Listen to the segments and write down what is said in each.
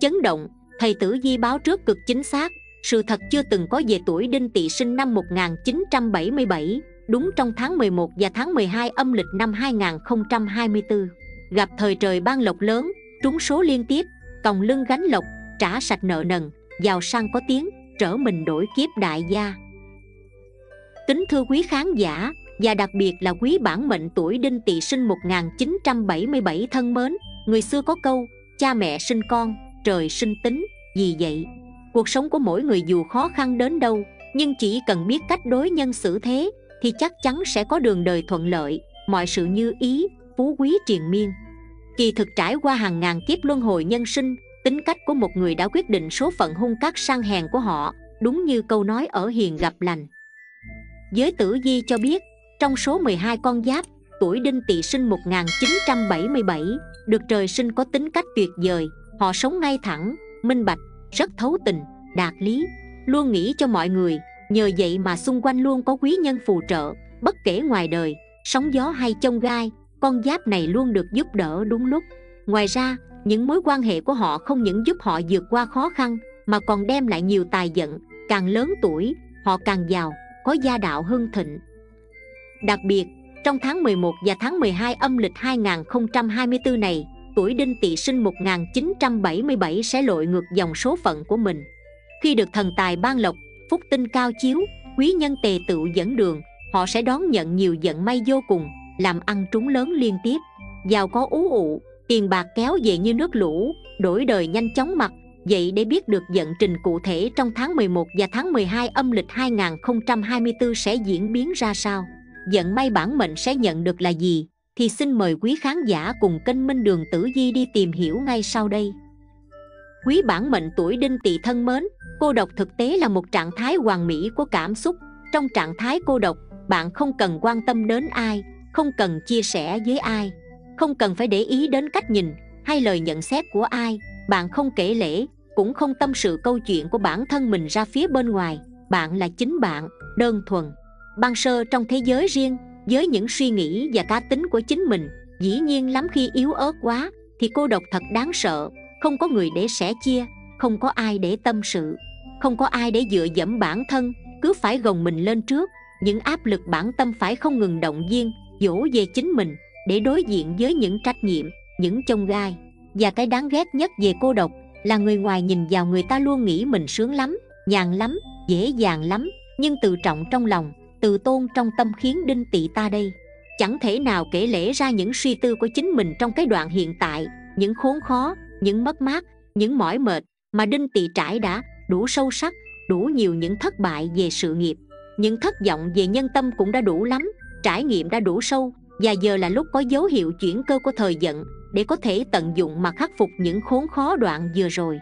chấn động. Thầy Tử Vi báo trước cực chính xác, sự thật chưa từng có về tuổi Đinh Tỵ sinh năm 1977, đúng trong tháng 11 và tháng 12 âm lịch năm 2024. Gặp thời trời ban lộc lớn, trúng số liên tiếp, còng lưng gánh lộc, trả sạch nợ nần, giàu sang có tiếng, trở mình đổi kiếp đại gia. Kính thưa quý khán giả, và đặc biệt là quý bản mệnh tuổi Đinh Tỵ sinh 1977 thân mến, người xưa có câu, cha mẹ sinh con, trời sinh tính. Vì vậy, cuộc sống của mỗi người dù khó khăn đến đâu, nhưng chỉ cần biết cách đối nhân xử thế, thì chắc chắn sẽ có đường đời thuận lợi, mọi sự như ý, phú quý triền miên. Kỳ thực trải qua hàng ngàn kiếp luân hồi nhân sinh, tính cách của một người đã quyết định số phận hung cát sang hèn của họ, đúng như câu nói ở hiền gặp lành. Giới Tử Vi cho biết, trong số 12 con giáp, tuổi Đinh Tỵ sinh 1977 được trời sinh có tính cách tuyệt vời. Họ sống ngay thẳng, minh bạch, rất thấu tình, đạt lý, luôn nghĩ cho mọi người. Nhờ vậy mà xung quanh luôn có quý nhân phù trợ. Bất kể ngoài đời, sóng gió hay chông gai, con giáp này luôn được giúp đỡ đúng lúc. Ngoài ra, những mối quan hệ của họ không những giúp họ vượt qua khó khăn, mà còn đem lại nhiều tài vận. Càng lớn tuổi, họ càng giàu, có gia đạo hưng thịnh. Đặc biệt, trong tháng 11 và tháng 12 âm lịch 2024 này, tuổi Đinh Tỵ sinh 1977 sẽ lội ngược dòng số phận của mình. Khi được thần tài ban lộc, phúc tinh cao chiếu, quý nhân tề tựu dẫn đường, họ sẽ đón nhận nhiều vận may vô cùng, làm ăn trúng lớn liên tiếp, giàu có ú ụ, tiền bạc kéo về như nước lũ, đổi đời nhanh chóng mặt. Vậy để biết được vận trình cụ thể trong tháng 11 và tháng 12 âm lịch 2024 sẽ diễn biến ra sao, vận may bản mệnh sẽ nhận được là gì, thì xin mời quý khán giả cùng kênh Minh Đường Tử Vi đi tìm hiểu ngay sau đây. Quý bản mệnh tuổi Đinh Tỵ thân mến, cô độc thực tế là một trạng thái hoàn mỹ của cảm xúc. Trong trạng thái cô độc, bạn không cần quan tâm đến ai, không cần chia sẻ với ai, không cần phải để ý đến cách nhìn hay lời nhận xét của ai. Bạn không kể lể, cũng không tâm sự câu chuyện của bản thân mình ra phía bên ngoài. Bạn là chính bạn, đơn thuần, băng sơ trong thế giới riêng, với những suy nghĩ và cá tính của chính mình. Dĩ nhiên lắm khi yếu ớt quá thì cô độc thật đáng sợ. Không có người để sẻ chia, không có ai để tâm sự, không có ai để dựa dẫm bản thân, cứ phải gồng mình lên trước. Những áp lực bản tâm phải không ngừng động viên, dỗ về chính mình để đối diện với những trách nhiệm, những chông gai. Và cái đáng ghét nhất về cô độc là người ngoài nhìn vào người ta luôn nghĩ mình sướng lắm, nhàn lắm, dễ dàng lắm, nhưng tự trọng trong lòng, tự tôn trong tâm khiến Đinh Tỵ ta đây chẳng thể nào kể lể ra những suy tư của chính mình trong cái đoạn hiện tại. Những khốn khó, những mất mát, những mỏi mệt mà Đinh Tỵ trải đã đủ sâu sắc, đủ nhiều. Những thất bại về sự nghiệp, những thất vọng về nhân tâm cũng đã đủ lắm, trải nghiệm đã đủ sâu. Và giờ là lúc có dấu hiệu chuyển cơ của thời vận, để có thể tận dụng mà khắc phục những khốn khó đoạn vừa rồi.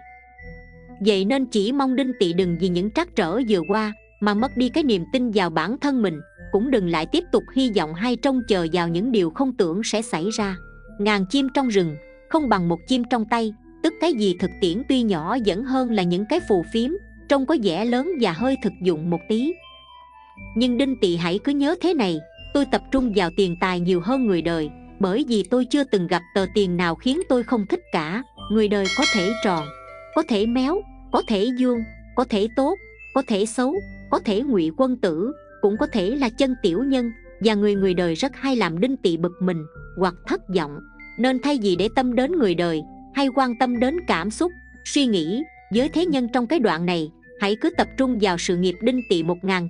Vậy nên chỉ mong Đinh Tỵ đừng vì những trắc trở vừa qua mà mất đi cái niềm tin vào bản thân mình, cũng đừng lại tiếp tục hy vọng hay trông chờ vào những điều không tưởng sẽ xảy ra. Ngàn chim trong rừng không bằng một chim trong tay, tức cái gì thực tiễn tuy nhỏ vẫn hơn là những cái phù phiếm trông có vẻ lớn và hơi thực dụng một tí. Nhưng Đinh Tỵ hãy cứ nhớ thế này, tôi tập trung vào tiền tài nhiều hơn người đời, bởi vì tôi chưa từng gặp tờ tiền nào khiến tôi không thích cả. Người đời có thể tròn, có thể méo, có thể vuông, có thể tốt, có thể xấu, có thể ngụy quân tử, cũng có thể là chân tiểu nhân. Và người đời rất hay làm Đinh Tỵ bực mình hoặc thất vọng. Nên thay vì để tâm đến người đời hay quan tâm đến cảm xúc, suy nghĩ với thế nhân trong cái đoạn này, hãy cứ tập trung vào sự nghiệp Đinh Tỵ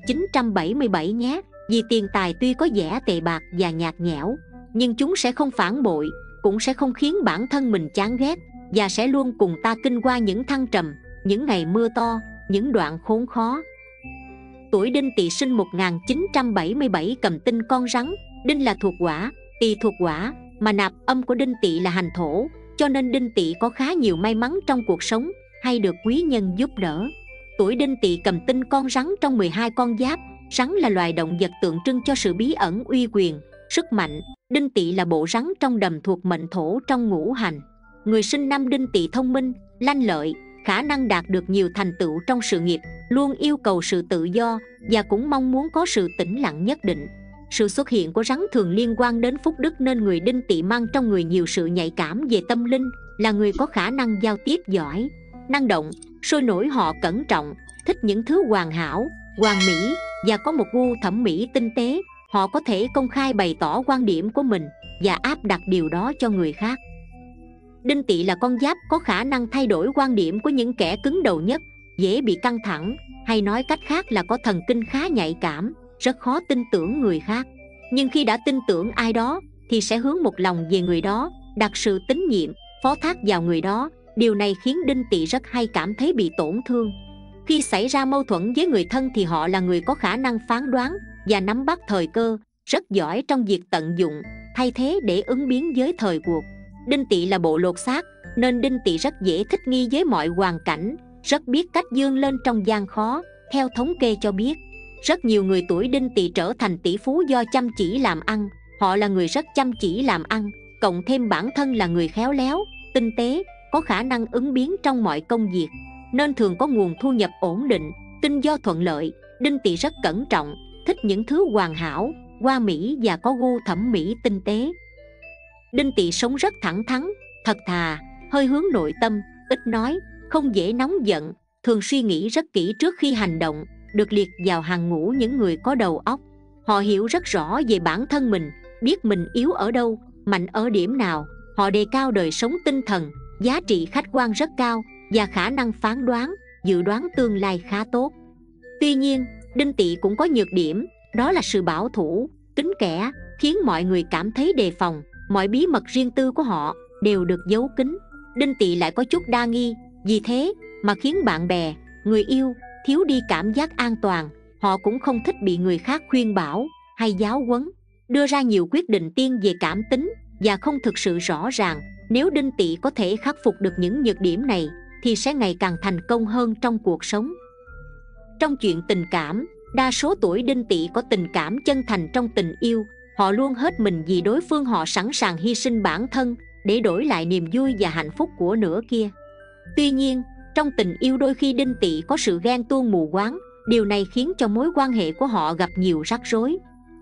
1977 nhé. Vì tiền tài tuy có vẻ tệ bạc và nhạt nhẽo, nhưng chúng sẽ không phản bội, cũng sẽ không khiến bản thân mình chán ghét, và sẽ luôn cùng ta kinh qua những thăng trầm, những ngày mưa to, những đoạn khốn khó. Tuổi Đinh Tỵ sinh 1977 cầm tinh con rắn. Đinh là thuộc hỏa, Tỵ thuộc hỏa, mà nạp âm của Đinh Tỵ là hành thổ, cho nên Đinh Tỵ có khá nhiều may mắn trong cuộc sống, hay được quý nhân giúp đỡ. Tuổi Đinh Tỵ cầm tinh con rắn trong 12 con giáp. Rắn là loài động vật tượng trưng cho sự bí ẩn, uy quyền, sức mạnh. Đinh Tỵ là bộ rắn trong đầm thuộc mệnh thổ trong ngũ hành. Người sinh năm Đinh Tỵ thông minh, lanh lợi, khả năng đạt được nhiều thành tựu trong sự nghiệp, luôn yêu cầu sự tự do và cũng mong muốn có sự tĩnh lặng nhất định. Sự xuất hiện của rắn thường liên quan đến phúc đức, nên người Đinh Tỵ mang trong người nhiều sự nhạy cảm về tâm linh, là người có khả năng giao tiếp giỏi, năng động, sôi nổi. Họ cẩn trọng, thích những thứ hoàn hảo, hoàn mỹ và có một gu thẩm mỹ tinh tế. Họ có thể công khai bày tỏ quan điểm của mình và áp đặt điều đó cho người khác. Đinh Tỵ là con giáp có khả năng thay đổi quan điểm của những kẻ cứng đầu nhất, dễ bị căng thẳng, hay nói cách khác là có thần kinh khá nhạy cảm, rất khó tin tưởng người khác. Nhưng khi đã tin tưởng ai đó thì sẽ hướng một lòng về người đó, đặt sự tín nhiệm, phó thác vào người đó. Điều này khiến Đinh Tỵ rất hay cảm thấy bị tổn thương. Khi xảy ra mâu thuẫn với người thân thì họ là người có khả năng phán đoán và nắm bắt thời cơ, rất giỏi trong việc tận dụng, thay thế để ứng biến với thời cuộc. Đinh Tỵ là bộ lột xác, nên Đinh Tỵ rất dễ thích nghi với mọi hoàn cảnh, rất biết cách vươn lên trong gian khó. Theo thống kê cho biết, rất nhiều người tuổi Đinh Tỵ trở thành tỷ phú do chăm chỉ làm ăn. Họ là người rất chăm chỉ làm ăn, cộng thêm bản thân là người khéo léo, tinh tế, có khả năng ứng biến trong mọi công việc, nên thường có nguồn thu nhập ổn định, kinh doanh thuận lợi. Đinh Tỵ rất cẩn trọng, thích những thứ hoàn hảo, hoa mỹ và có gu thẩm mỹ tinh tế. Đinh Tỵ sống rất thẳng thắn, thật thà, hơi hướng nội tâm, ít nói, không dễ nóng giận, thường suy nghĩ rất kỹ trước khi hành động, được liệt vào hàng ngũ những người có đầu óc. Họ hiểu rất rõ về bản thân mình, biết mình yếu ở đâu, mạnh ở điểm nào. Họ đề cao đời sống tinh thần, giá trị khách quan rất cao và khả năng phán đoán, dự đoán tương lai khá tốt. Tuy nhiên, Đinh Tỵ cũng có nhược điểm, đó là sự bảo thủ, kín kẽ, khiến mọi người cảm thấy đề phòng. Mọi bí mật riêng tư của họ đều được giấu kín. Đinh Tỵ lại có chút đa nghi, vì thế mà khiến bạn bè, người yêu thiếu đi cảm giác an toàn. Họ cũng không thích bị người khác khuyên bảo hay giáo huấn, đưa ra nhiều quyết định tiên về cảm tính và không thực sự rõ ràng. Nếu Đinh Tỵ có thể khắc phục được những nhược điểm này thì sẽ ngày càng thành công hơn trong cuộc sống. Trong chuyện tình cảm, đa số tuổi Đinh Tỵ có tình cảm chân thành trong tình yêu. Họ luôn hết mình vì đối phương, họ sẵn sàng hy sinh bản thân để đổi lại niềm vui và hạnh phúc của nửa kia. Tuy nhiên, trong tình yêu đôi khi Đinh Tỵ có sự ghen tuông mù quáng, điều này khiến cho mối quan hệ của họ gặp nhiều rắc rối.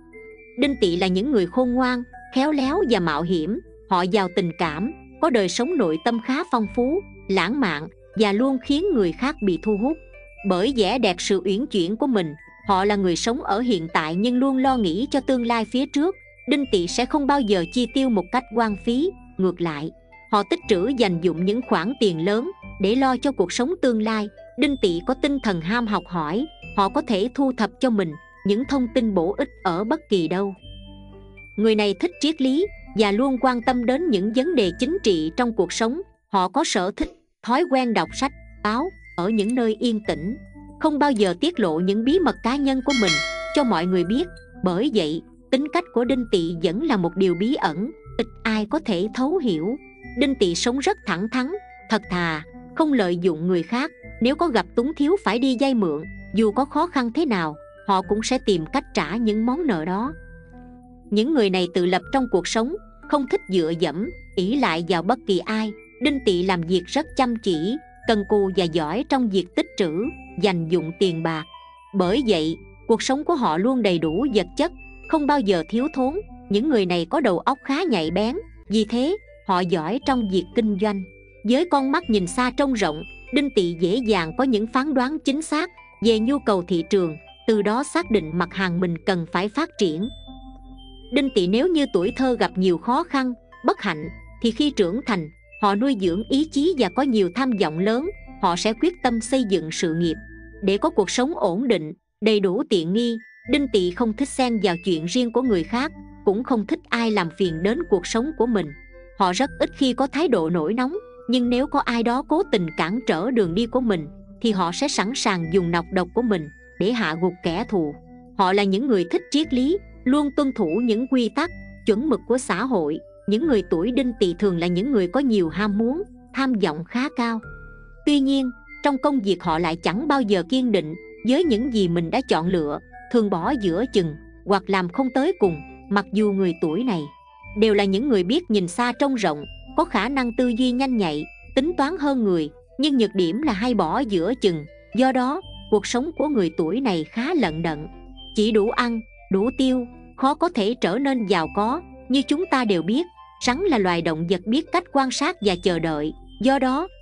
Đinh Tỵ là những người khôn ngoan, khéo léo và mạo hiểm. Họ giàu tình cảm, có đời sống nội tâm khá phong phú, lãng mạn và luôn khiến người khác bị thu hút bởi vẻ đẹp, sự uyển chuyển của mình. Họ là người sống ở hiện tại nhưng luôn lo nghĩ cho tương lai phía trước. Đinh Tỵ sẽ không bao giờ chi tiêu một cách hoang phí, ngược lại, họ tích trữ dành dụm những khoản tiền lớn để lo cho cuộc sống tương lai. Đinh Tỵ có tinh thần ham học hỏi, họ có thể thu thập cho mình những thông tin bổ ích ở bất kỳ đâu. Người này thích triết lý và luôn quan tâm đến những vấn đề chính trị trong cuộc sống. Họ có sở thích, thói quen đọc sách, báo ở những nơi yên tĩnh, không bao giờ tiết lộ những bí mật cá nhân của mình cho mọi người biết. Bởi vậy, tính cách của Đinh Tỵ vẫn là một điều bí ẩn, ít ai có thể thấu hiểu. Đinh Tỵ sống rất thẳng thắn, thật thà, không lợi dụng người khác. Nếu có gặp túng thiếu phải đi vay mượn, dù có khó khăn thế nào, họ cũng sẽ tìm cách trả những món nợ đó. Những người này tự lập trong cuộc sống, không thích dựa dẫm, ỷ lại vào bất kỳ ai. Đinh Tỵ làm việc rất chăm chỉ, cần cù và giỏi trong việc tích trữ, dành dụm tiền bạc. Bởi vậy, cuộc sống của họ luôn đầy đủ vật chất, không bao giờ thiếu thốn. Những người này có đầu óc khá nhạy bén, vì thế họ giỏi trong việc kinh doanh. Với con mắt nhìn xa trông rộng, Đinh Tỵ dễ dàng có những phán đoán chính xác về nhu cầu thị trường, từ đó xác định mặt hàng mình cần phải phát triển. Đinh Tỵ nếu như tuổi thơ gặp nhiều khó khăn, bất hạnh, thì khi trưởng thành, họ nuôi dưỡng ý chí và có nhiều tham vọng lớn. Họ sẽ quyết tâm xây dựng sự nghiệp để có cuộc sống ổn định, đầy đủ tiện nghi. Đinh Tỵ không thích xen vào chuyện riêng của người khác, cũng không thích ai làm phiền đến cuộc sống của mình. Họ rất ít khi có thái độ nổi nóng, nhưng nếu có ai đó cố tình cản trở đường đi của mình thì họ sẽ sẵn sàng dùng nọc độc của mình để hạ gục kẻ thù. Họ là những người thích triết lý, luôn tuân thủ những quy tắc, chuẩn mực của xã hội. Những người tuổi Đinh Tỵ thường là những người có nhiều ham muốn, tham vọng khá cao. Tuy nhiên, trong công việc họ lại chẳng bao giờ kiên định với những gì mình đã chọn lựa, thường bỏ giữa chừng hoặc làm không tới cùng. Mặc dù người tuổi này đều là những người biết nhìn xa trông rộng, có khả năng tư duy nhanh nhạy, tính toán hơn người, nhưng nhược điểm là hay bỏ giữa chừng. Do đó, cuộc sống của người tuổi này khá lận đận, chỉ đủ ăn, đủ tiêu, khó có thể trở nên giàu có. Như chúng ta đều biết, rắn là loài động vật biết cách quan sát và chờ đợi. Do đó,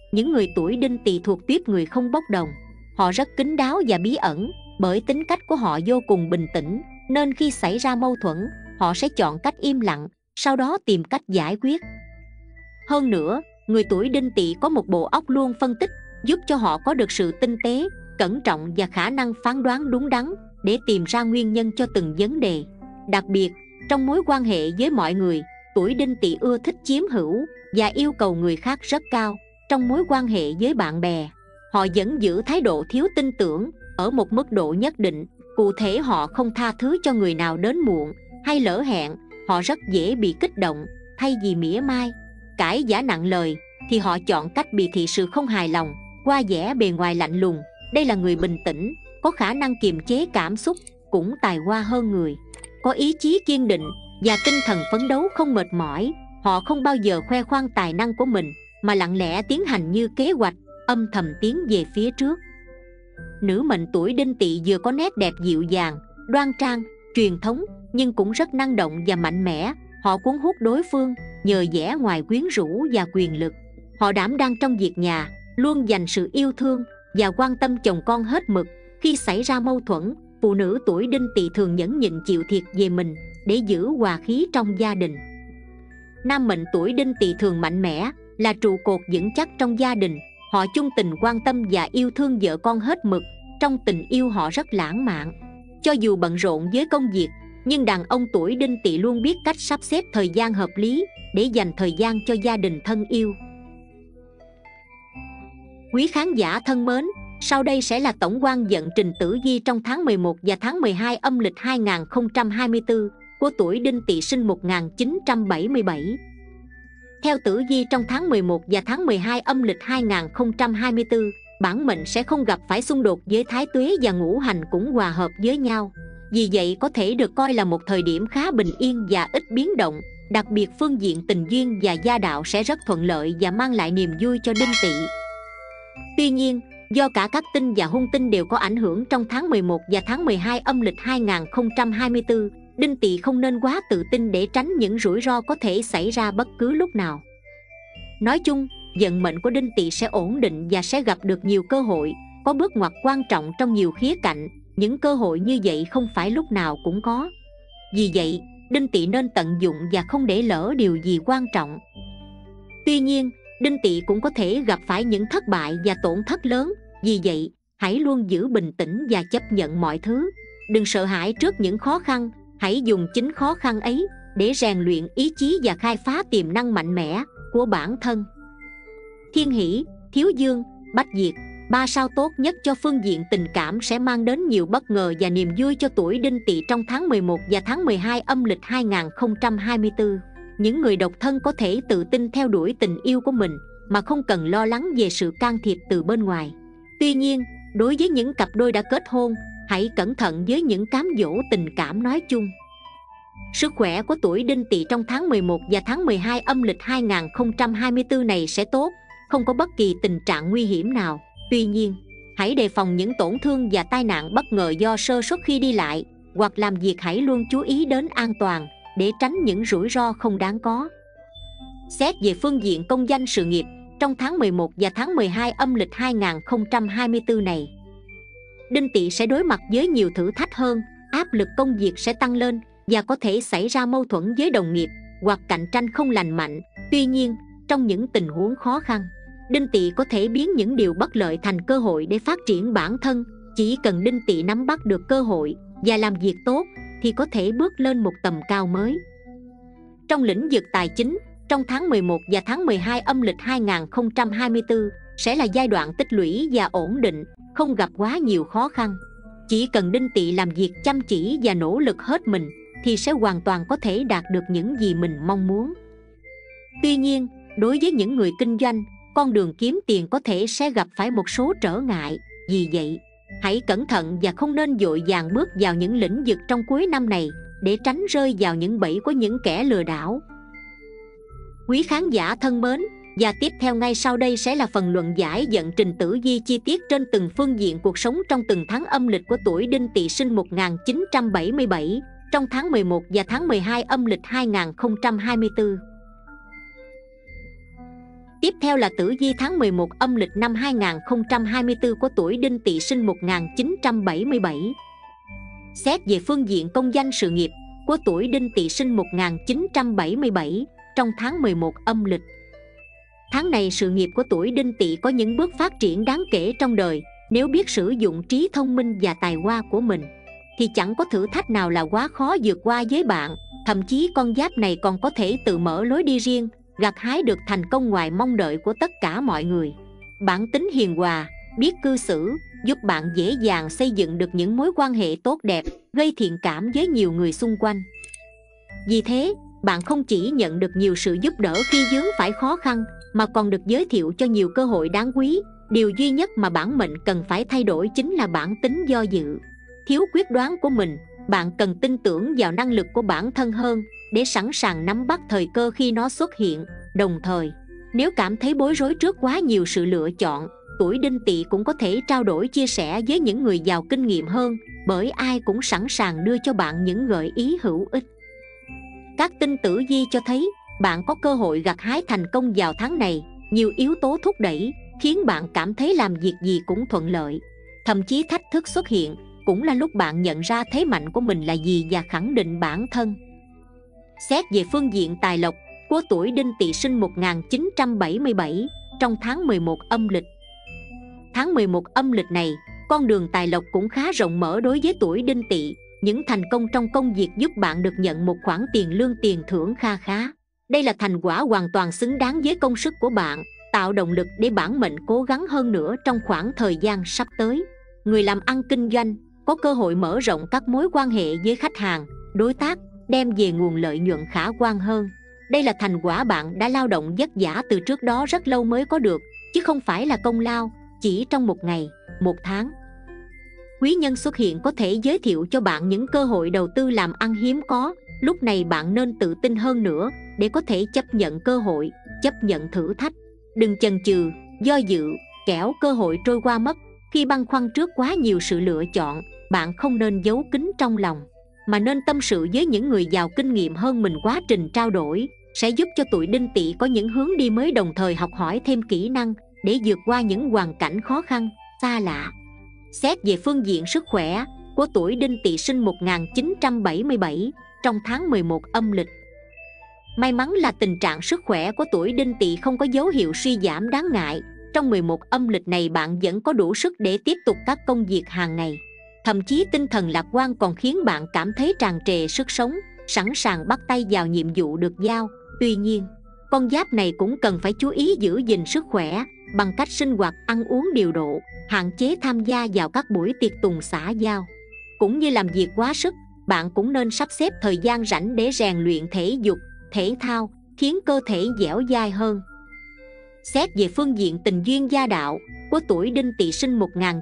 những người tuổi Đinh Tỵ thuộc tuýp người không bốc đồng. Họ rất kín đáo và bí ẩn, bởi tính cách của họ vô cùng bình tĩnh, nên khi xảy ra mâu thuẫn, họ sẽ chọn cách im lặng, sau đó tìm cách giải quyết. Hơn nữa, người tuổi Đinh Tỵ có một bộ óc luôn phân tích, giúp cho họ có được sự tinh tế, cẩn trọng và khả năng phán đoán đúng đắn để tìm ra nguyên nhân cho từng vấn đề. Đặc biệt, trong mối quan hệ với mọi người, tuổi Đinh Tỵ ưa thích chiếm hữu và yêu cầu người khác rất cao. Trong mối quan hệ với bạn bè, họ vẫn giữ thái độ thiếu tin tưởng ở một mức độ nhất định. Cụ thể, họ không tha thứ cho người nào đến muộn hay lỡ hẹn. Họ rất dễ bị kích động. Thay vì mỉa mai, cãi giả nặng lời, thì họ chọn cách bì thị sự không hài lòng qua vẻ bề ngoài lạnh lùng. Đây là người bình tĩnh, có khả năng kiềm chế cảm xúc, cũng tài hoa hơn người, có ý chí kiên định và tinh thần phấn đấu không mệt mỏi. Họ không bao giờ khoe khoang tài năng của mình, mà lặng lẽ tiến hành như kế hoạch, âm thầm tiến về phía trước. Nữ mệnh tuổi Đinh Tỵ vừa có nét đẹp dịu dàng, đoan trang, truyền thống, nhưng cũng rất năng động và mạnh mẽ. Họ cuốn hút đối phương nhờ vẻ ngoài quyến rũ và quyền lực. Họ đảm đang trong việc nhà, luôn dành sự yêu thương và quan tâm chồng con hết mực. Khi xảy ra mâu thuẫn, phụ nữ tuổi Đinh Tỵ thường nhẫn nhịn chịu thiệt về mình để giữ hòa khí trong gia đình. Nam mệnh tuổi Đinh Tỵ thường mạnh mẽ, là trụ cột vững chắc trong gia đình. Họ chung tình quan tâm và yêu thương vợ con hết mực. Trong tình yêu họ rất lãng mạn. Cho dù bận rộn với công việc, nhưng đàn ông tuổi Đinh Tỵ luôn biết cách sắp xếp thời gian hợp lý để dành thời gian cho gia đình thân yêu. Quý khán giả thân mến, sau đây sẽ là tổng quan vận trình tử vi trong tháng 11 và tháng 12 âm lịch 2024 của tuổi Đinh Tỵ sinh 1977. Theo tử vi trong tháng 11 và tháng 12 âm lịch 2024, bản mệnh sẽ không gặp phải xung đột với thái tuế và ngũ hành cũng hòa hợp với nhau. Vì vậy có thể được coi là một thời điểm khá bình yên và ít biến động. Đặc biệt phương diện tình duyên và gia đạo sẽ rất thuận lợi và mang lại niềm vui cho Đinh Tỵ. Tuy nhiên, do cả các tinh và hung tinh đều có ảnh hưởng trong tháng 11 và tháng 12 âm lịch 2024, Đinh Tỵ không nên quá tự tin để tránh những rủi ro có thể xảy ra bất cứ lúc nào. Nói chung, vận mệnh của Đinh Tỵ sẽ ổn định và sẽ gặp được nhiều cơ hội, có bước ngoặt quan trọng trong nhiều khía cạnh. Những cơ hội như vậy không phải lúc nào cũng có. Vì vậy, Đinh Tỵ nên tận dụng và không để lỡ điều gì quan trọng. Tuy nhiên, Đinh Tỵ cũng có thể gặp phải những thất bại và tổn thất lớn. Vì vậy, hãy luôn giữ bình tĩnh và chấp nhận mọi thứ. Đừng sợ hãi trước những khó khăn. Hãy dùng chính khó khăn ấy để rèn luyện ý chí và khai phá tiềm năng mạnh mẽ của bản thân. Thiên Hỷ, Thiếu Dương, Bách Diệt, 3 sao tốt nhất cho phương diện tình cảm sẽ mang đến nhiều bất ngờ và niềm vui cho tuổi Đinh Tỵ trong tháng 11 và tháng 12 âm lịch 2024. Những người độc thân có thể tự tin theo đuổi tình yêu của mình mà không cần lo lắng về sự can thiệp từ bên ngoài. Tuy nhiên, đối với những cặp đôi đã kết hôn, hãy cẩn thận với những cám dỗ tình cảm nói chung. Sức khỏe của tuổi Đinh Tỵ trong tháng 11 và tháng 12 âm lịch 2024 này sẽ tốt, không có bất kỳ tình trạng nguy hiểm nào. Tuy nhiên, hãy đề phòng những tổn thương và tai nạn bất ngờ do sơ suất khi đi lại hoặc làm việc. Hãy luôn chú ý đến an toàn để tránh những rủi ro không đáng có. Xét về phương diện công danh sự nghiệp, trong tháng 11 và tháng 12 âm lịch 2024 này, Đinh Tỵ sẽ đối mặt với nhiều thử thách hơn, áp lực công việc sẽ tăng lên và có thể xảy ra mâu thuẫn với đồng nghiệp hoặc cạnh tranh không lành mạnh. Tuy nhiên, trong những tình huống khó khăn, Đinh Tỵ có thể biến những điều bất lợi thành cơ hội để phát triển bản thân. Chỉ cần Đinh Tỵ nắm bắt được cơ hội và làm việc tốt thì có thể bước lên một tầm cao mới. Trong lĩnh vực tài chính, trong tháng 11 và tháng 12 âm lịch 2024 sẽ là giai đoạn tích lũy và ổn định, không gặp quá nhiều khó khăn. Chỉ cần Đinh Tỵ làm việc chăm chỉ và nỗ lực hết mình thì sẽ hoàn toàn có thể đạt được những gì mình mong muốn. Tuy nhiên, đối với những người kinh doanh, con đường kiếm tiền có thể sẽ gặp phải một số trở ngại. Vì vậy, hãy cẩn thận và không nên vội vàng bước vào những lĩnh vực trong cuối năm này để tránh rơi vào những bẫy của những kẻ lừa đảo. Quý khán giả thân mến, và tiếp theo ngay sau đây sẽ là phần luận giải vận trình tử vi chi tiết trên từng phương diện cuộc sống trong từng tháng âm lịch của tuổi Đinh Tỵ sinh 1977 trong tháng 11 và tháng 12 âm lịch 2024. Tiếp theo là tử vi tháng 11 âm lịch năm 2024 của tuổi Đinh Tỵ sinh 1977. Xét về phương diện công danh sự nghiệp của tuổi Đinh Tỵ sinh 1977 trong tháng 11 âm lịch. Tháng này sự nghiệp của tuổi Đinh Tỵ có những bước phát triển đáng kể trong đời. Nếu biết sử dụng trí thông minh và tài hoa của mình thì chẳng có thử thách nào là quá khó vượt qua với bạn. Thậm chí con giáp này còn có thể tự mở lối đi riêng, gặt hái được thành công ngoài mong đợi của tất cả mọi người. Bản tính hiền hòa, biết cư xử, giúp bạn dễ dàng xây dựng được những mối quan hệ tốt đẹp, gây thiện cảm với nhiều người xung quanh. Vì thế, bạn không chỉ nhận được nhiều sự giúp đỡ khi vướng phải khó khăn, mà còn được giới thiệu cho nhiều cơ hội đáng quý. Điều duy nhất mà bản mệnh cần phải thay đổi chính là bản tính do dự, thiếu quyết đoán của mình. Bạn cần tin tưởng vào năng lực của bản thân hơn để sẵn sàng nắm bắt thời cơ khi nó xuất hiện. Đồng thời, nếu cảm thấy bối rối trước quá nhiều sự lựa chọn, tuổi Đinh Tỵ cũng có thể trao đổi chia sẻ với những người giàu kinh nghiệm hơn, bởi ai cũng sẵn sàng đưa cho bạn những gợi ý hữu ích. Các tinh tử vi cho thấy bạn có cơ hội gặt hái thành công vào tháng này. Nhiều yếu tố thúc đẩy khiến bạn cảm thấy làm việc gì cũng thuận lợi. Thậm chí thách thức xuất hiện cũng là lúc bạn nhận ra thế mạnh của mình là gì và khẳng định bản thân. Xét về phương diện tài lộc của tuổi Đinh Tỵ sinh 1977 trong tháng 11 âm lịch. Tháng 11 âm lịch này, con đường tài lộc cũng khá rộng mở đối với tuổi Đinh Tỵ. Những thành công trong công việc giúp bạn được nhận một khoản tiền lương tiền thưởng kha khá. Đây là thành quả hoàn toàn xứng đáng với công sức của bạn, tạo động lực để bản mệnh cố gắng hơn nữa trong khoảng thời gian sắp tới. Người làm ăn kinh doanh có cơ hội mở rộng các mối quan hệ với khách hàng, đối tác, đem về nguồn lợi nhuận khả quan hơn. Đây là thành quả bạn đã lao động vất vả từ trước đó rất lâu mới có được, chứ không phải là công lao chỉ trong một ngày, một tháng. Quý nhân xuất hiện có thể giới thiệu cho bạn những cơ hội đầu tư làm ăn hiếm có. Lúc này bạn nên tự tin hơn nữa để có thể chấp nhận cơ hội, chấp nhận thử thách. Đừng chần chừ, do dự, kẻo cơ hội trôi qua mất. Khi băn khoăn trước quá nhiều sự lựa chọn, bạn không nên giấu kín trong lòng, mà nên tâm sự với những người giàu kinh nghiệm hơn mình. Quá trình trao đổi sẽ giúp cho tuổi Đinh Tỵ có những hướng đi mới, đồng thời học hỏi thêm kỹ năng để vượt qua những hoàn cảnh khó khăn, xa lạ. Xét về phương diện sức khỏe của tuổi Đinh Tỵ sinh 1977 trong tháng 11 âm lịch. May mắn là tình trạng sức khỏe của tuổi Đinh Tỵ không có dấu hiệu suy giảm đáng ngại. Trong 11 âm lịch này bạn vẫn có đủ sức để tiếp tục các công việc hàng ngày. Thậm chí tinh thần lạc quan còn khiến bạn cảm thấy tràn trề sức sống, sẵn sàng bắt tay vào nhiệm vụ được giao. Tuy nhiên, con giáp này cũng cần phải chú ý giữ gìn sức khỏe bằng cách sinh hoạt ăn uống điều độ, hạn chế tham gia vào các buổi tiệc tùng xã giao, cũng như làm việc quá sức. Bạn cũng nên sắp xếp thời gian rảnh để rèn luyện thể dục, thể thao, khiến cơ thể dẻo dai hơn. Xét về phương diện tình duyên gia đạo của tuổi Đinh Tỵ sinh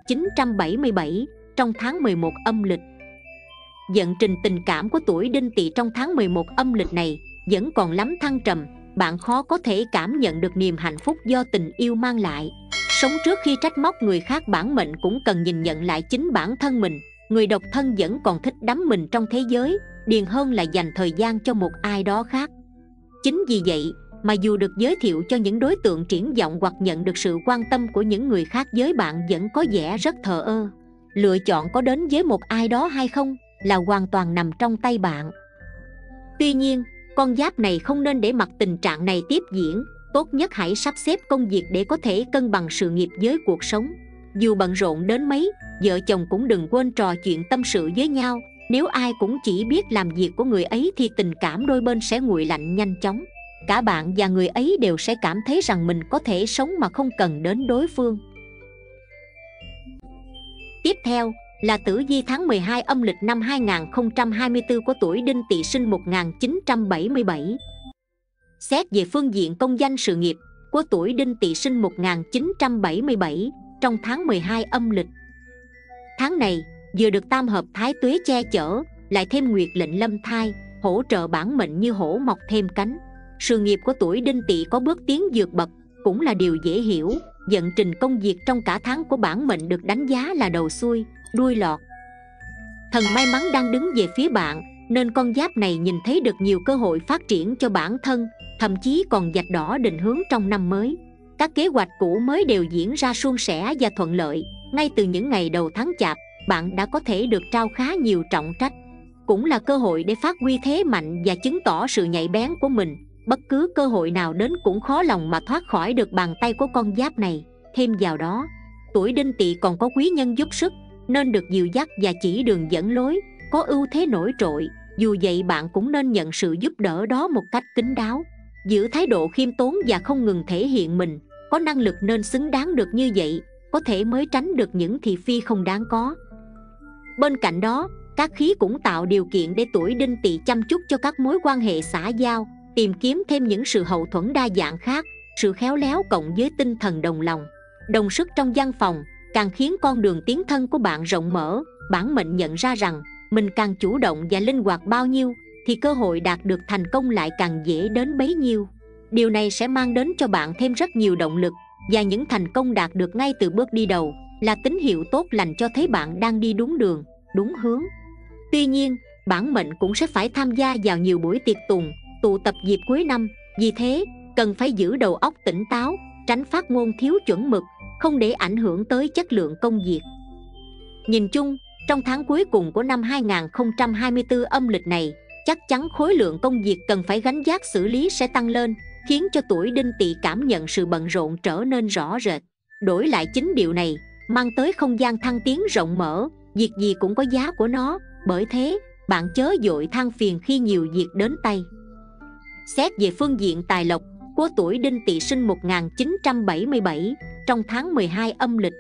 1977 trong tháng 11 âm lịch. Vận trình tình cảm của tuổi Đinh Tỵ trong tháng 11 âm lịch này vẫn còn lắm thăng trầm. Bạn khó có thể cảm nhận được niềm hạnh phúc do tình yêu mang lại. Sống trước khi trách móc người khác, bản mệnh cũng cần nhìn nhận lại chính bản thân mình. Người độc thân vẫn còn thích đắm mình trong thế giới điền hơn là dành thời gian cho một ai đó khác. Chính vì vậy mà dù được giới thiệu cho những đối tượng triển vọng hoặc nhận được sự quan tâm của những người khác, giới bạn vẫn có vẻ rất thờ ơ. Lựa chọn có đến với một ai đó hay không là hoàn toàn nằm trong tay bạn. Tuy nhiên, con giáp này không nên để mặc tình trạng này tiếp diễn. Tốt nhất hãy sắp xếp công việc để có thể cân bằng sự nghiệp với cuộc sống. Dù bận rộn đến mấy, vợ chồng cũng đừng quên trò chuyện tâm sự với nhau. Nếu ai cũng chỉ biết làm việc của người ấy thì tình cảm đôi bên sẽ nguội lạnh nhanh chóng. Cả bạn và người ấy đều sẽ cảm thấy rằng mình có thể sống mà không cần đến đối phương. Tiếp theo là tử vi tháng 12 âm lịch năm 2024 của tuổi Đinh Tỵ sinh 1977. Xét về phương diện công danh sự nghiệp của tuổi Đinh Tỵ sinh 1977 trong tháng 12 âm lịch. Tháng này vừa được tam hợp thái tuế che chở, lại thêm nguyệt lệnh lâm thai hỗ trợ bản mệnh như hổ mọc thêm cánh. Sự nghiệp của tuổi Đinh Tỵ có bước tiến vượt bậc cũng là điều dễ hiểu. Vận trình công việc trong cả tháng của bản mệnh được đánh giá là đầu xuôi đuôi lọt. Thần may mắn đang đứng về phía bạn, nên con giáp này nhìn thấy được nhiều cơ hội phát triển cho bản thân, thậm chí còn vạch đỏ định hướng trong năm mới. Các kế hoạch cũ mới đều diễn ra suôn sẻ và thuận lợi. Ngay từ những ngày đầu tháng Chạp, bạn đã có thể được trao khá nhiều trọng trách. Cũng là cơ hội để phát huy thế mạnh và chứng tỏ sự nhạy bén của mình. Bất cứ cơ hội nào đến cũng khó lòng mà thoát khỏi được bàn tay của con giáp này. Thêm vào đó, tuổi Đinh Tỵ còn có quý nhân giúp sức, nên được dìu dắt và chỉ đường dẫn lối, có ưu thế nổi trội. Dù vậy bạn cũng nên nhận sự giúp đỡ đó một cách kín đáo, giữ thái độ khiêm tốn và không ngừng thể hiện mình có năng lực nên xứng đáng được như vậy, có thể mới tránh được những thị phi không đáng có. Bên cạnh đó, các khí cũng tạo điều kiện để tuổi Đinh Tỵ chăm chút cho các mối quan hệ xã giao, tìm kiếm thêm những sự hậu thuẫn đa dạng khác. Sự khéo léo cộng với tinh thần đồng lòng, đồng sức trong văn phòng càng khiến con đường tiến thân của bạn rộng mở. Bản mệnh nhận ra rằng mình càng chủ động và linh hoạt bao nhiêu thì cơ hội đạt được thành công lại càng dễ đến bấy nhiêu. Điều này sẽ mang đến cho bạn thêm rất nhiều động lực, và những thành công đạt được ngay từ bước đi đầu là tín hiệu tốt lành cho thấy bạn đang đi đúng đường, đúng hướng. Tuy nhiên, bản mệnh cũng sẽ phải tham gia vào nhiều buổi tiệc tùng, tụ tập dịp cuối năm. Vì thế, cần phải giữ đầu óc tỉnh táo, tránh phát ngôn thiếu chuẩn mực, không để ảnh hưởng tới chất lượng công việc. Nhìn chung, trong tháng cuối cùng của năm 2024 âm lịch này, chắc chắn khối lượng công việc cần phải gánh vác xử lý sẽ tăng lên, khiến cho tuổi Đinh Tỵ cảm nhận sự bận rộn trở nên rõ rệt. Đổi lại chính điều này mang tới không gian thăng tiến rộng mở, việc gì cũng có giá của nó, bởi thế bạn chớ vội than phiền khi nhiều việc đến tay. Xét về phương diện tài lộc của tuổi Đinh Tỵ sinh 1977 trong tháng 12 âm lịch.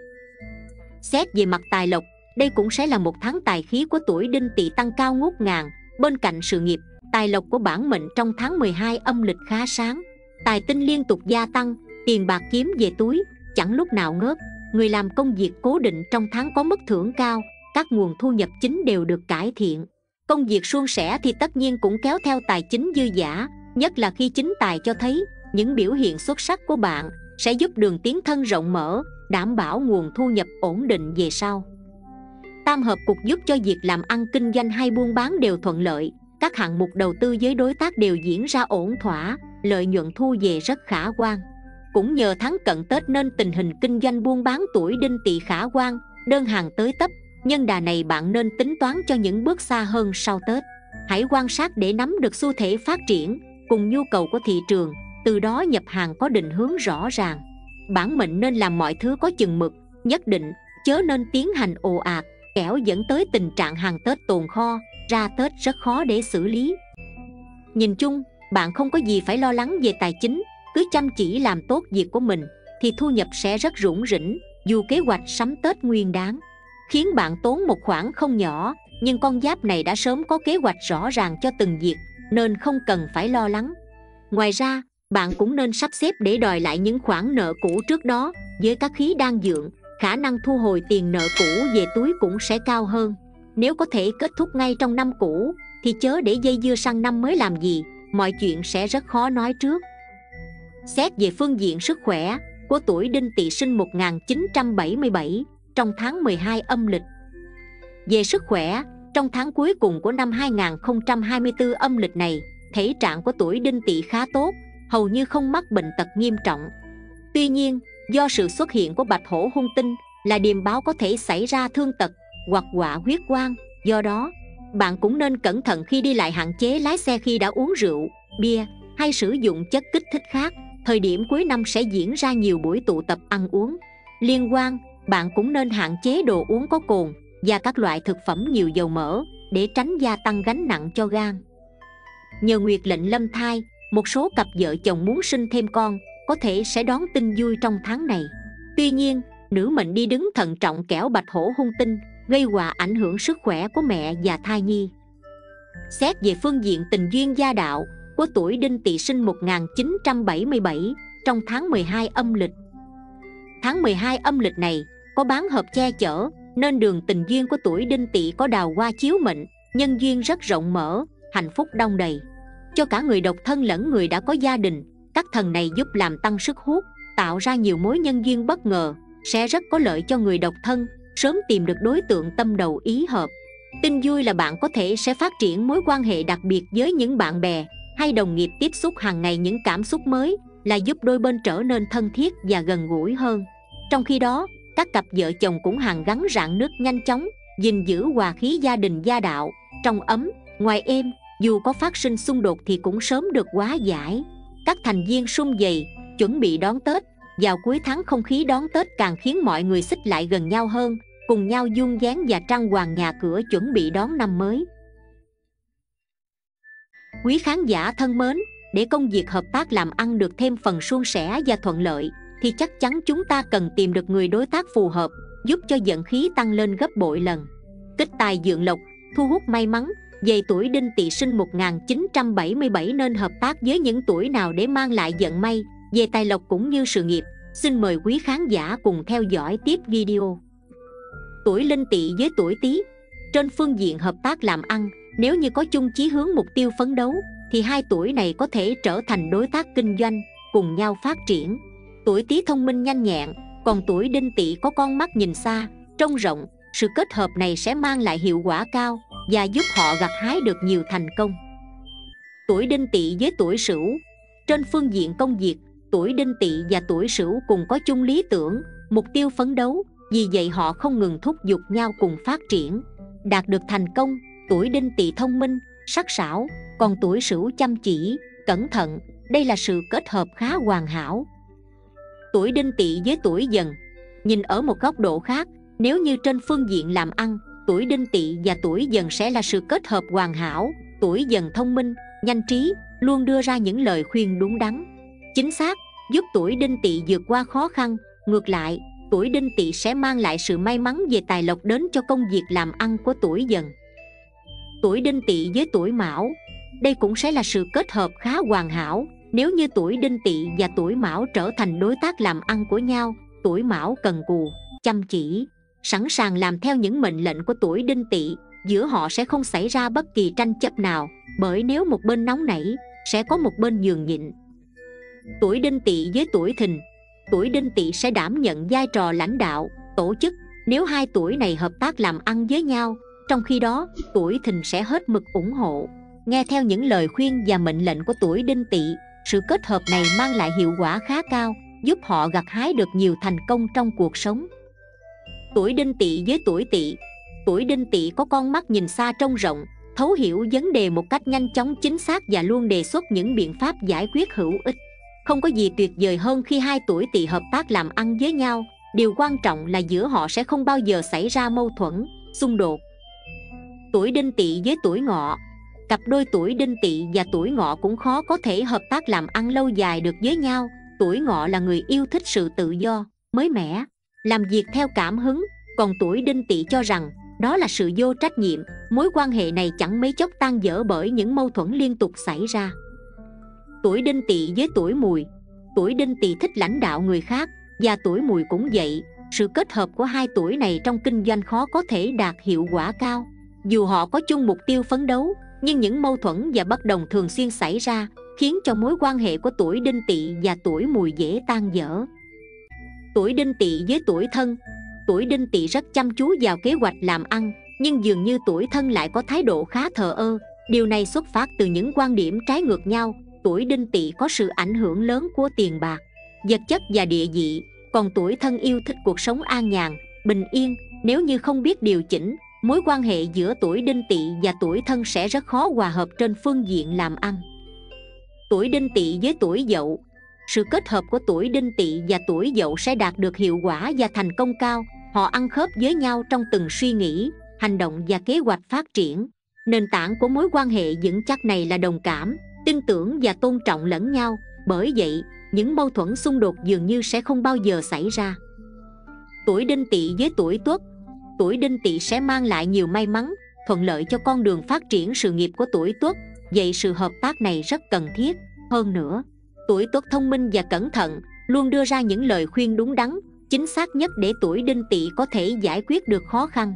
Xét về mặt tài lộc, đây cũng sẽ là một tháng tài khí của tuổi Đinh Tỵ tăng cao ngút ngàn. Bên cạnh sự nghiệp, tài lộc của bản mệnh trong tháng 12 âm lịch khá sáng. Tài tinh liên tục gia tăng, tiền bạc kiếm về túi, chẳng lúc nào ngớt. Người làm công việc cố định trong tháng có mức thưởng cao, các nguồn thu nhập chính đều được cải thiện. Công việc suôn sẻ thì tất nhiên cũng kéo theo tài chính dư dả, nhất là khi chính tài cho thấy những biểu hiện xuất sắc của bạn sẽ giúp đường tiến thân rộng mở, đảm bảo nguồn thu nhập ổn định về sau. Tam hợp cục giúp cho việc làm ăn kinh doanh hay buôn bán đều thuận lợi. Các hạng mục đầu tư với đối tác đều diễn ra ổn thỏa, lợi nhuận thu về rất khả quan. Cũng nhờ tháng cận Tết nên tình hình kinh doanh buôn bán tuổi Đinh Tỵ khả quan, đơn hàng tới tấp. Nhân đà này bạn nên tính toán cho những bước xa hơn sau Tết. Hãy quan sát để nắm được xu thế phát triển cùng nhu cầu của thị trường, từ đó nhập hàng có định hướng rõ ràng. Bản mệnh nên làm mọi thứ có chừng mực, nhất định, chớ nên tiến hành ồ ạt, kẻo dẫn tới tình trạng hàng Tết tồn kho, ra Tết rất khó để xử lý. Nhìn chung, bạn không có gì phải lo lắng về tài chính, cứ chăm chỉ làm tốt việc của mình thì thu nhập sẽ rất rủng rỉnh. Dù kế hoạch sắm Tết Nguyên Đán khiến bạn tốn một khoản không nhỏ, nhưng con giáp này đã sớm có kế hoạch rõ ràng cho từng việc nên không cần phải lo lắng. Ngoài ra, bạn cũng nên sắp xếp để đòi lại những khoản nợ cũ trước đó. Với các khí đang dượng, khả năng thu hồi tiền nợ cũ về túi cũng sẽ cao hơn. Nếu có thể kết thúc ngay trong năm cũ thì chớ để dây dưa sang năm mới làm gì, mọi chuyện sẽ rất khó nói trước. Xét về phương diện sức khỏe của tuổi Đinh Tỵ sinh 1977 trong tháng 12 âm lịch. Về sức khỏe, trong tháng cuối cùng của năm 2024 âm lịch này, thể trạng của tuổi Đinh Tỵ khá tốt, hầu như không mắc bệnh tật nghiêm trọng. Tuy nhiên, do sự xuất hiện của bạch hổ hung tinh là điềm báo có thể xảy ra thương tật hoặc họa huyết quang, do đó bạn cũng nên cẩn thận khi đi lại, hạn chế lái xe khi đã uống rượu, bia hay sử dụng chất kích thích khác. Thời điểm cuối năm sẽ diễn ra nhiều buổi tụ tập ăn uống liên quan, bạn cũng nên hạn chế đồ uống có cồn và các loại thực phẩm nhiều dầu mỡ để tránh gia tăng gánh nặng cho gan. Nhờ nguyệt lệnh lâm thai, một số cặp vợ chồng muốn sinh thêm con có thể sẽ đón tin vui trong tháng này. Tuy nhiên, nữ mệnh đi đứng thận trọng kẻo bạch hổ hung tinh gây họa ảnh hưởng sức khỏe của mẹ và thai nhi. Xét về phương diện tình duyên gia đạo của tuổi Đinh Tỵ sinh 1977 trong tháng 12 âm lịch. Tháng 12 âm lịch này có bán hợp che chở nên đường tình duyên của tuổi Đinh Tỵ có đào hoa chiếu mệnh, nhân duyên rất rộng mở, hạnh phúc đong đầy. Cho cả người độc thân lẫn người đã có gia đình, các thần này giúp làm tăng sức hút, tạo ra nhiều mối nhân duyên bất ngờ, sẽ rất có lợi cho người độc thân sớm tìm được đối tượng tâm đầu ý hợp. Tin vui là bạn có thể sẽ phát triển mối quan hệ đặc biệt với những bạn bè hay đồng nghiệp, tiếp xúc hàng ngày những cảm xúc mới là giúp đôi bên trở nên thân thiết và gần gũi hơn. Trong khi đó, các cặp vợ chồng cũng hàn gắn rạn nứt nhanh chóng, gìn giữ hòa khí gia đình gia đạo, trong ấm, ngoài êm, dù có phát sinh xung đột thì cũng sớm được hóa giải. Các thành viên sum vầy, chuẩn bị đón Tết. Vào cuối tháng không khí đón Tết càng khiến mọi người xích lại gần nhau hơn, cùng nhau vuông vén và trang hoàng nhà cửa chuẩn bị đón năm mới. Quý khán giả thân mến, để công việc hợp tác làm ăn được thêm phần suôn sẻ và thuận lợi, thì chắc chắn chúng ta cần tìm được người đối tác phù hợp, giúp cho vận khí tăng lên gấp bội lần. Kích tài vượng lộc, thu hút may mắn. Về tuổi Đinh Tỵ sinh 1977 nên hợp tác với những tuổi nào để mang lại vận may về tài lộc cũng như sự nghiệp? Xin mời quý khán giả cùng theo dõi tiếp video. Tuổi Linh Tỵ với tuổi Tý. Trên phương diện hợp tác làm ăn, nếu như có chung chí hướng mục tiêu phấn đấu, thì hai tuổi này có thể trở thành đối tác kinh doanh, cùng nhau phát triển. Tuổi Tý thông minh nhanh nhẹn, còn tuổi Đinh Tỵ có con mắt nhìn xa, trông rộng. Sự kết hợp này sẽ mang lại hiệu quả cao và giúp họ gặt hái được nhiều thành công. Tuổi Đinh Tỵ với tuổi Sửu. Trên phương diện công việc, tuổi Đinh Tỵ và tuổi Sửu cùng có chung lý tưởng, mục tiêu phấn đấu, vì vậy họ không ngừng thúc giục nhau cùng phát triển, đạt được thành công. Tuổi Đinh Tỵ thông minh, sắc sảo, còn tuổi Sửu chăm chỉ, cẩn thận. Đây là sự kết hợp khá hoàn hảo. Tuổi Đinh Tỵ với tuổi Dần. Nhìn ở một góc độ khác, nếu như trên phương diện làm ăn, tuổi Đinh Tỵ và tuổi Dần sẽ là sự kết hợp hoàn hảo. Tuổi Dần thông minh, nhanh trí, luôn đưa ra những lời khuyên đúng đắn, chính xác, giúp tuổi Đinh Tỵ vượt qua khó khăn. Ngược lại, tuổi Đinh Tỵ sẽ mang lại sự may mắn về tài lộc đến cho công việc làm ăn của tuổi Dần. Tuổi Đinh Tỵ với tuổi Mão. Đây cũng sẽ là sự kết hợp khá hoàn hảo. Nếu như tuổi Đinh Tỵ và tuổi Mão trở thành đối tác làm ăn của nhau, tuổi Mão cần cù, chăm chỉ, sẵn sàng làm theo những mệnh lệnh của tuổi Đinh Tỵ. Giữa họ sẽ không xảy ra bất kỳ tranh chấp nào, bởi nếu một bên nóng nảy, sẽ có một bên nhường nhịn. Tuổi Đinh Tỵ với tuổi Thìn. Tuổi Đinh Tỵ sẽ đảm nhận vai trò lãnh đạo, tổ chức, nếu hai tuổi này hợp tác làm ăn với nhau. Trong khi đó, tuổi Thìn sẽ hết mực ủng hộ, nghe theo những lời khuyên và mệnh lệnh của tuổi Đinh Tỵ. Sự kết hợp này mang lại hiệu quả khá cao, giúp họ gặt hái được nhiều thành công trong cuộc sống. Tuổi Đinh Tỵ với tuổi Tỵ. Tuổi Đinh Tỵ có con mắt nhìn xa trông rộng, thấu hiểu vấn đề một cách nhanh chóng chính xác và luôn đề xuất những biện pháp giải quyết hữu ích. Không có gì tuyệt vời hơn khi hai tuổi Tỵ hợp tác làm ăn với nhau. Điều quan trọng là giữa họ sẽ không bao giờ xảy ra mâu thuẫn, xung đột. Tuổi Đinh Tỵ với tuổi Ngọ. Cặp đôi tuổi Đinh Tỵ và tuổi Ngọ cũng khó có thể hợp tác làm ăn lâu dài được với nhau. Tuổi Ngọ là người yêu thích sự tự do, mới mẻ, làm việc theo cảm hứng, còn tuổi Đinh Tỵ cho rằng đó là sự vô trách nhiệm. Mối quan hệ này chẳng mấy chốc tan vỡ bởi những mâu thuẫn liên tục xảy ra. Tuổi Đinh Tỵ với tuổi Mùi. Tuổi Đinh Tỵ thích lãnh đạo người khác, và tuổi Mùi cũng vậy. Sự kết hợp của hai tuổi này trong kinh doanh khó có thể đạt hiệu quả cao. Dù họ có chung mục tiêu phấn đấu, nhưng những mâu thuẫn và bất đồng thường xuyên xảy ra, khiến cho mối quan hệ của tuổi Đinh Tỵ và tuổi Mùi dễ tan vỡ. Tuổi Đinh Tỵ với tuổi Thân. Tuổi Đinh Tỵ rất chăm chú vào kế hoạch làm ăn, nhưng dường như tuổi Thân lại có thái độ khá thờ ơ. Điều này xuất phát từ những quan điểm trái ngược nhau. Tuổi Đinh Tỵ có sự ảnh hưởng lớn của tiền bạc, vật chất và địa vị, còn tuổi Thân yêu thích cuộc sống an nhàn, bình yên. Nếu như không biết điều chỉnh, mối quan hệ giữa tuổi Đinh Tỵ và tuổi Thân sẽ rất khó hòa hợp trên phương diện làm ăn. Tuổi Đinh Tỵ với tuổi Dậu. Sự kết hợp của tuổi Đinh Tỵ và tuổi Dậu sẽ đạt được hiệu quả và thành công cao. Họ ăn khớp với nhau trong từng suy nghĩ, hành động và kế hoạch phát triển. Nền tảng của mối quan hệ vững chắc này là đồng cảm, tin tưởng và tôn trọng lẫn nhau. Bởi vậy, những mâu thuẫn xung đột dường như sẽ không bao giờ xảy ra. Tuổi Đinh Tỵ với tuổi Tuất. Tuổi Đinh Tỵ sẽ mang lại nhiều may mắn, thuận lợi cho con đường phát triển sự nghiệp của tuổi Tuất. Vậy sự hợp tác này rất cần thiết. Hơn nữa, tuổi Tuất thông minh và cẩn thận, luôn đưa ra những lời khuyên đúng đắn, chính xác nhất để tuổi Đinh Tỵ có thể giải quyết được khó khăn.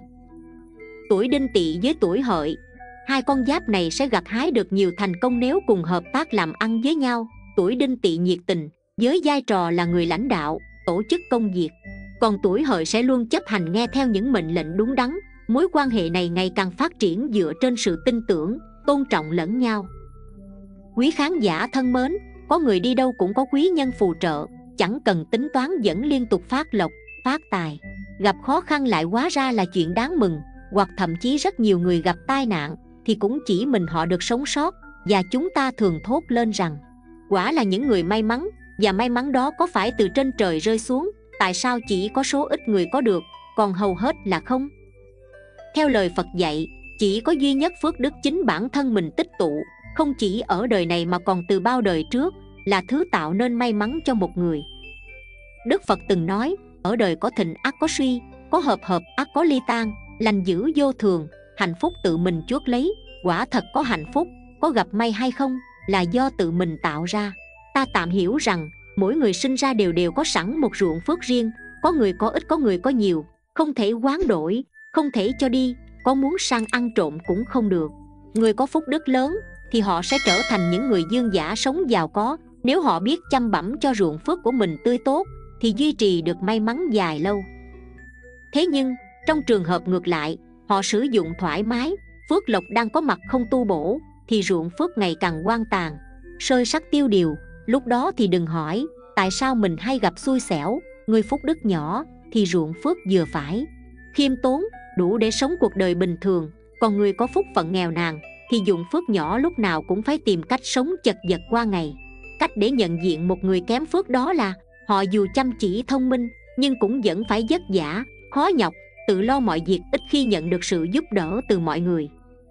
Tuổi Đinh Tỵ với tuổi Hợi. Hai con giáp này sẽ gặt hái được nhiều thành công nếu cùng hợp tác làm ăn với nhau. Tuổi Đinh Tỵ nhiệt tình, với vai trò là người lãnh đạo, tổ chức công việc, còn tuổi Hợi sẽ luôn chấp hành nghe theo những mệnh lệnh đúng đắn. Mối quan hệ này ngày càng phát triển dựa trên sự tin tưởng, tôn trọng lẫn nhau. Quý khán giả thân mến, Có người đi đâu cũng có quý nhân phù trợ, chẳng cần tính toán vẫn liên tục phát lộc, phát tài. Gặp khó khăn lại hóa ra là chuyện đáng mừng, hoặc thậm chí rất nhiều người gặp tai nạn thì cũng chỉ mình họ được sống sót, và chúng ta thường thốt lên rằng quả là những người may mắn, và may mắn đó có phải từ trên trời rơi xuống, tại sao chỉ có số ít người có được, còn hầu hết là không? Theo lời Phật dạy, chỉ có duy nhất phước đức chính bản thân mình tích tụ, không chỉ ở đời này mà còn từ bao đời trước, là thứ tạo nên may mắn cho một người. Đức Phật từng nói, ở đời có thịnh ắt có suy, có hợp hợp ắt có ly tan, lành dữ vô thường, hạnh phúc tự mình chuốc lấy. Quả thật có hạnh phúc, có gặp may hay không là do tự mình tạo ra. Ta tạm hiểu rằng mỗi người sinh ra đều có sẵn một ruộng phước riêng, có người có ít có người có nhiều, không thể hoán đổi, không thể cho đi, có muốn sang ăn trộm cũng không được. Người có phúc đức lớn thì họ sẽ trở thành những người dương giả sống giàu có, nếu họ biết chăm bẵm cho ruộng phước của mình tươi tốt thì duy trì được may mắn dài lâu. Thế nhưng trong trường hợp ngược lại, họ sử dụng thoải mái, phước lộc đang có mặt không tu bổ thì ruộng phước ngày càng hoang tàn, sơi sắc tiêu điều. Lúc đó thì đừng hỏi tại sao mình hay gặp xui xẻo. Người phúc đức nhỏ thì ruộng phước vừa phải, khiêm tốn, đủ để sống cuộc đời bình thường. Còn người có phúc phận nghèo nàn thì dụng phước nhỏ lúc nào cũng phải tìm cách sống chật vật qua ngày. Cách để nhận diện một người kém phước đó là họ dù chăm chỉ thông minh nhưng cũng vẫn phải vất vả, khó nhọc, tự lo mọi việc, ít khi nhận được sự giúp đỡ từ mọi người.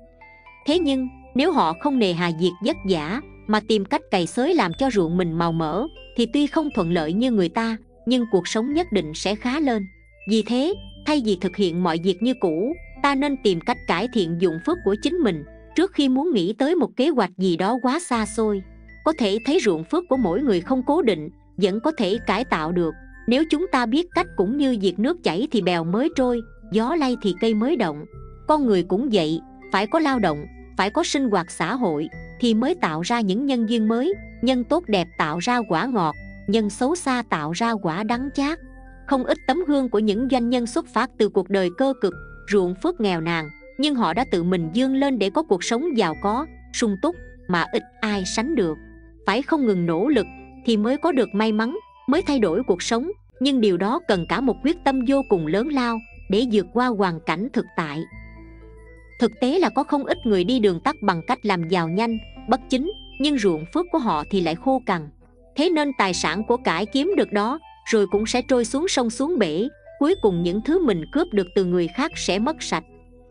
Thế nhưng nếu họ không nề hà việc vất vả mà tìm cách cày xới làm cho ruộng mình màu mỡ thì tuy không thuận lợi như người ta, nhưng cuộc sống nhất định sẽ khá lên. Vì thế, thay vì thực hiện mọi việc như cũ, ta nên tìm cách cải thiện dụng phước của chính mình trước khi muốn nghĩ tới một kế hoạch gì đó quá xa xôi. Có thể thấy ruộng phước của mỗi người không cố định, vẫn có thể cải tạo được nếu chúng ta biết cách. Cũng như việc nước chảy thì bèo mới trôi, gió lay thì cây mới động. Con người cũng vậy, phải có lao động, phải có sinh hoạt xã hội thì mới tạo ra những nhân duyên mới. Nhân tốt đẹp tạo ra quả ngọt, nhân xấu xa tạo ra quả đắng chát. Không ít tấm gương của những doanh nhân xuất phát từ cuộc đời cơ cực, ruộng phước nghèo nàn, nhưng họ đã tự mình vươn lên để có cuộc sống giàu có, sung túc mà ít ai sánh được. Phải không ngừng nỗ lực thì mới có được may mắn, mới thay đổi cuộc sống. Nhưng điều đó cần cả một quyết tâm vô cùng lớn lao để vượt qua hoàn cảnh thực tại. Thực tế là có không ít người đi đường tắt bằng cách làm giàu nhanh, bất chính, nhưng ruộng phước của họ thì lại khô cằn. Thế nên tài sản của cải kiếm được đó rồi cũng sẽ trôi xuống sông xuống bể. Cuối cùng những thứ mình cướp được từ người khác sẽ mất sạch.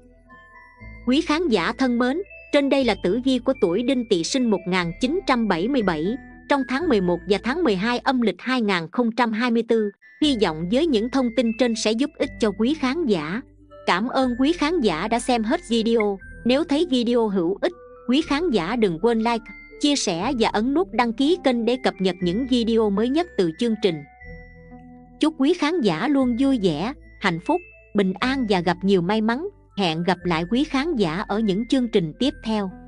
Quý khán giả thân mến, trên đây là tử vi của tuổi Đinh Tỵ sinh 1977 trong tháng 11 và tháng 12 âm lịch 2024. Hy vọng với những thông tin trên sẽ giúp ích cho quý khán giả. Cảm ơn quý khán giả đã xem hết video. Nếu thấy video hữu ích, quý khán giả đừng quên like, chia sẻ và ấn nút đăng ký kênh để cập nhật những video mới nhất từ chương trình. Chúc quý khán giả luôn vui vẻ, hạnh phúc, bình an và gặp nhiều may mắn. Hẹn gặp lại quý khán giả ở những chương trình tiếp theo.